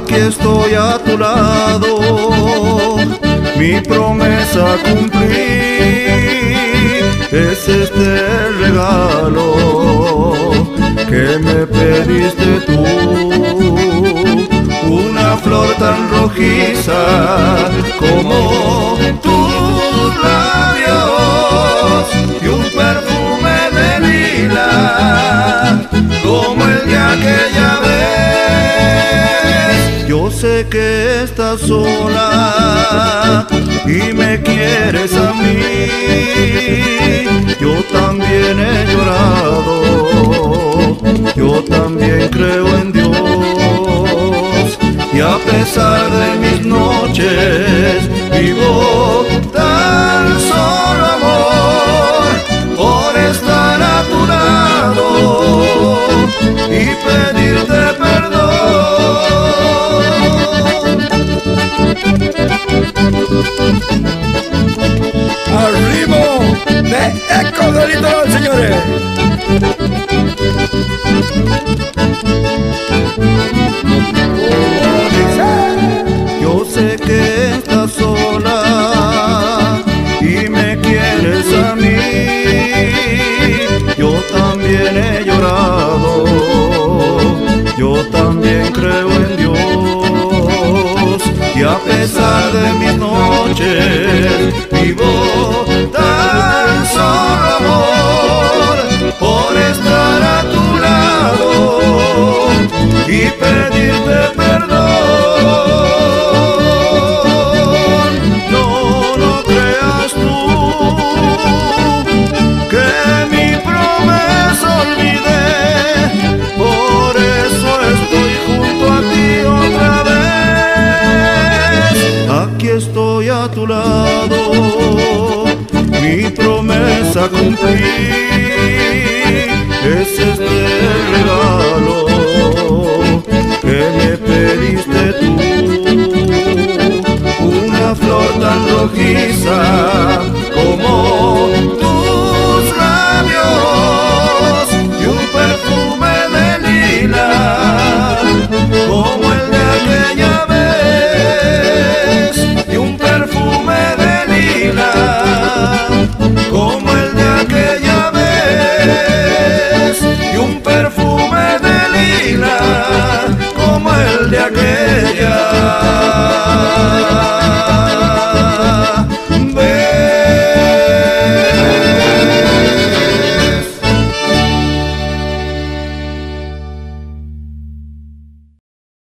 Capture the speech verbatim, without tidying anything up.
Aquí estoy a tu lado, mi promesa cumplí, es este el regalo que me pediste tú. Una flor tan rojiza como tus labios y un perfume de lila como el de aquella vez. Yo sé que estás sola y me quieres a mí. Yo también he llorado, yo también creo en Dios. Y a pesar de mis noches vivo tan solo, amor, por estar a tu lado y pedirte perdón. Al ritmo de Eco del Litoral, señores. Yo sé que estás sola y me quieres a mí. Yo también he llorado, yo también creo en Dios. Y a pesar de mis noches vivo tan solo, amor, por estar a tu lado y pedirte perdón. No, no creas tú que mi promesa olvidé, por eso estoy junto a ti otra vez. Aquí estoy a tu lado, mi promesa cumplí, es este el regalo que me pediste tú. Una flor tan rojiza como tus labios y un perfume de lila como el de aquella vez. Y un perfume de lila como el de aquella vez. Y un perfume de lila como el de aquella